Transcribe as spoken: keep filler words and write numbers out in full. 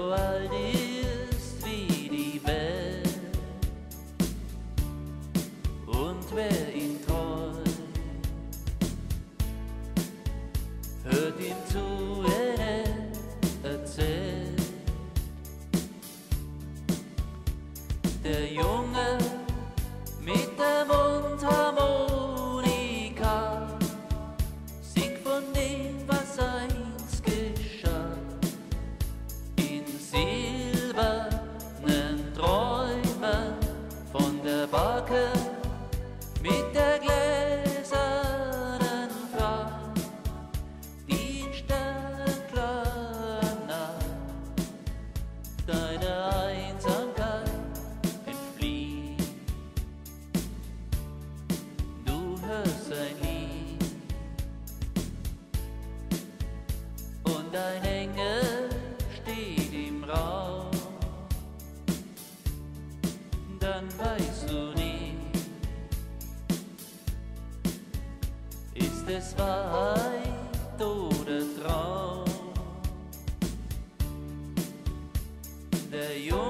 so alt ist wie die Welt und wer ihn träumt, hört ihm zu, er erzählt. Der Junge mit der Mundharmonika singt von dem, was einst geschah, in silbernen Träumen von der Backe mit der gläsernen Frau, die in sternklaren Nacht deine Einsamkeit entflieht. Du hörst ein Lied und ein Engel steht im Raum, dann weißt du nicht, ist es Wahrheit oder Traum? Der Junge